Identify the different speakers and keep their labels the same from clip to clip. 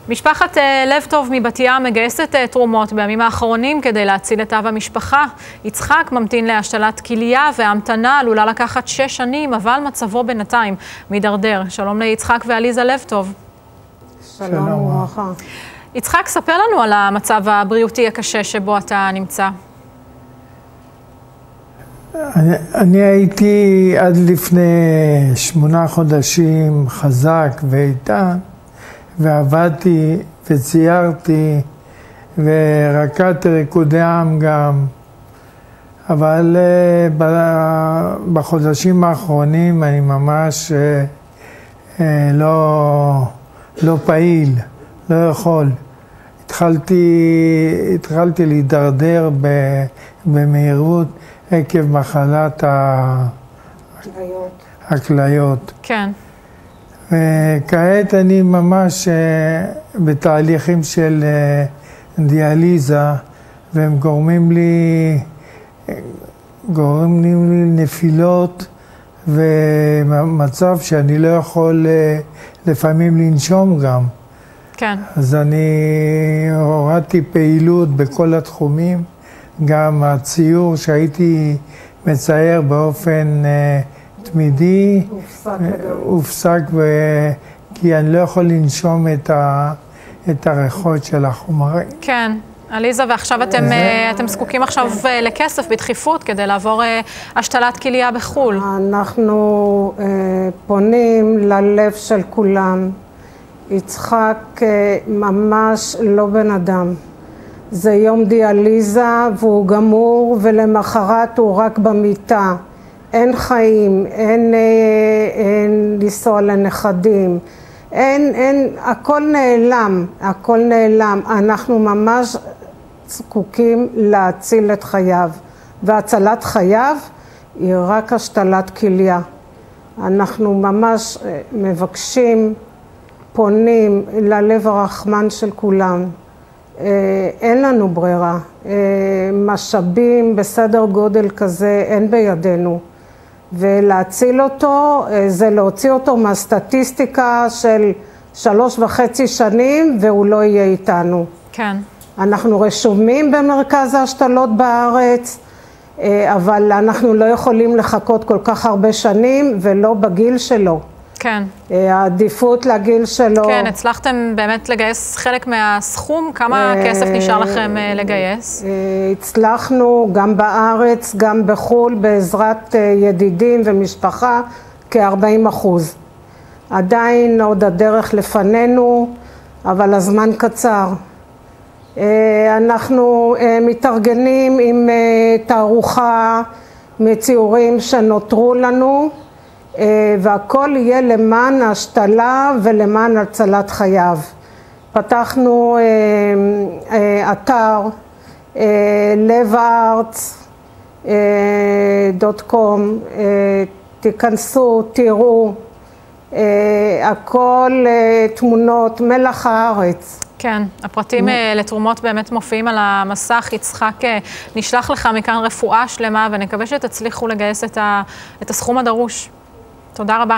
Speaker 1: משפחת לב טוב מבת ים מגייסת תרומות בימים האחרונים כדי להציל את אב המשפחה. יצחק ממתין להשתלת כליה וההמתנה עלולה לקחת 6 שנים, אבל מצבו בינתיים מידרדר. שלום ליצחק ועליזה לב טוב.
Speaker 2: שלום וברכה.
Speaker 1: יצחק, ספר לנו על המצב הבריאותי הקשה שבו אתה נמצא.
Speaker 2: אני הייתי עד לפני 8 חודשים חזק ואיתן, ועבדתי וציירתי ורקדתי ריקודי עם גם, אבל בחודשים האחרונים אני ממש לא פעיל, לא יכול. התחלתי להידרדר במהירות עקב מחלת הכליות.
Speaker 1: כן.
Speaker 2: וכעת אני ממש בתהליכים של דיאליזה, והם גורמים לי נפילות ומצב שאני לא יכול לפעמים לנשום גם.
Speaker 1: כן.
Speaker 2: אז אני הורדתי פעילות בכל התחומים, גם הציור שהייתי מצייר באופן תמידי הופסק, כי אני לא יכול לנשום את הריחות של החומרים.
Speaker 1: כן. עליזה, ועכשיו אתם זקוקים עכשיו לכסף בדחיפות כדי לעבור השתלת כליה בחו"ל.
Speaker 3: אנחנו פונים ללב של כולם. יצחק ממש לא בן אדם. זה יום דיאליזה והוא גמור, ולמחרת הוא רק במיטה. אין חיים, אין לנסוע לנכדים, הכל נעלם, הכל נעלם. אנחנו ממש זקוקים להציל את חייו, והצלת חייו היא רק השתלת כליה. אנחנו ממש מבקשים, פונים ללב הרחמן של כולם. אין לנו ברירה, משאבים בסדר גודל כזה אין בידינו, ולהציל אותו זה להוציא אותו מהסטטיסטיקה של 3.5 שנים והוא לא יהיה איתנו.
Speaker 1: כן. אנחנו
Speaker 3: רשומים במרכז ההשתלות בארץ, אבל אנחנו לא יכולים לחכות כל כך הרבה שנים ולא בגיל שלו.
Speaker 1: כן.
Speaker 3: העדיפות לגיל שלו.
Speaker 1: כן, הצלחתם באמת לגייס חלק מהסכום? כמה כסף נשאר לכם לגייס?
Speaker 3: הצלחנו גם בארץ, גם בחו"ל, בעזרת ידידים ומשפחה, כ-40%. עדיין עוד הדרך לפנינו, אבל הזמן קצר. אנחנו מתארגנים עם תערוכה מציורים שנותרו לנו, והכל יהיה למען ההשתלה ולמען הצלת חייו. פתחנו אתר levarts.com, תיכנסו, תראו, הכל תמונות מלח הארץ.
Speaker 1: כן, הפרטים לתרומות באמת מופיעים על המסך. יצחק, נשלח לך מכאן רפואה שלמה, ונקווה שתצליחו לגייס את הסכום הדרוש. תודה רבה.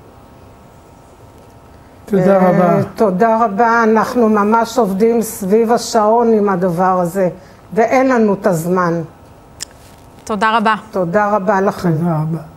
Speaker 2: תודה רבה.
Speaker 3: תודה רבה. אנחנו ממש עובדים סביב השעון עם הדבר הזה, ואין לנו את הזמן.
Speaker 1: תודה רבה.
Speaker 3: תודה רבה לכם.
Speaker 2: תודה רבה.